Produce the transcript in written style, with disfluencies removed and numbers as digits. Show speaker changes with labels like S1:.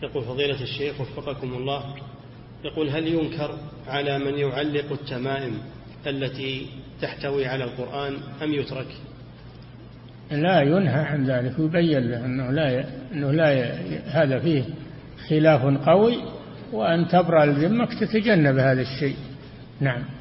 S1: يقول فضيلة الشيخ وفقكم الله، يقول هل ينكر على من يعلق التمائم التي تحتوي على القرآن أم يترك؟
S2: لا، ينهى عن ذلك ويبين له أنه لا هذا فيه خلاف قوي، وأن تبرأ لذمك تتجنب هذا الشيء. نعم.